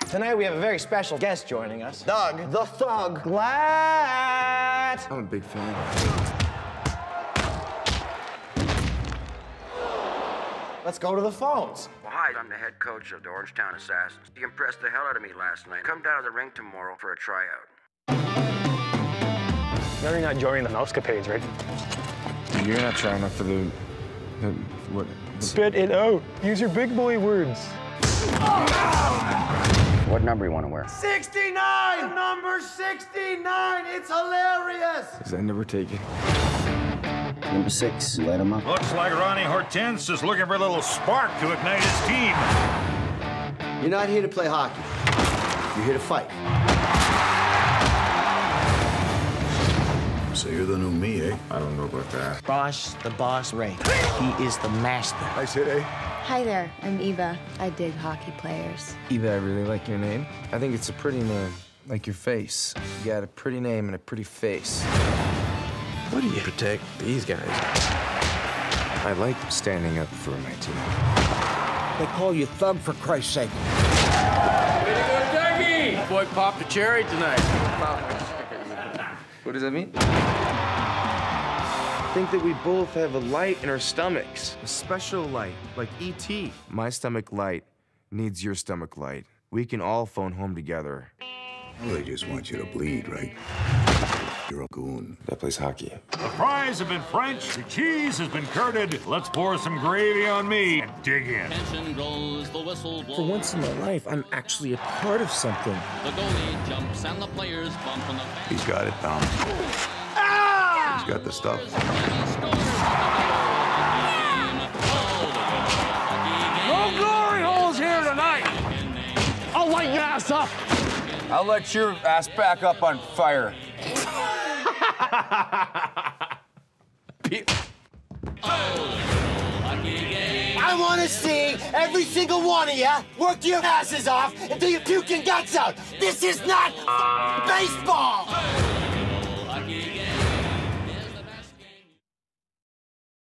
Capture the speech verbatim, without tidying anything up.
Tonight we have a very special guest joining us. Doug, the Thug, Glatt. I'm a big fan. Let's go to the phones. Well, hi, I'm the head coach of the Orangetown Assassins. You impressed the hell out of me last night. Come down to the ring tomorrow for a tryout. No, you're not joining the mousecapades, right? You're not trying out for the... the what? Spit it out. Use your big boy words. What number you want to wear? sixty-nine! Number sixty-nine! It's hilarious! Because I never take it. Number six, light him up. Looks like Ronnie Hortense is looking for a little spark to ignite his team. You're not here to play hockey. You're here to fight. So you're the new me, eh? I don't know about that. Boss, the boss, Ray. He is the master. Nice hit, eh? Hi there, I'm Eva. I dig hockey players. Eva, I really like your name. I think it's a pretty name, like your face. You got a pretty name and a pretty face. What do you protect these guys? I like standing up for my team. They call you Thug, for Christ's sake. Way to go, Dougie! Boy popped a cherry tonight. What does that mean? I think that we both have a light in our stomachs. A special light, like E T My stomach light needs your stomach light. We can all phone home together. Well, they just want you to bleed, right? You're a goon. That plays hockey. The fries have been French, the cheese has been curded. Let's pour some gravy on me and dig in. For once in my life, I'm actually a part of something. The goalie jumps and the players bump on the fence. He's got it, Tom. Ah! He's got the stuff. No glory holes here tonight! I'll light your ass up! I'll let your ass back up on fire. I want to see every single one of you work your asses off until you puke your guts out. This is not baseball!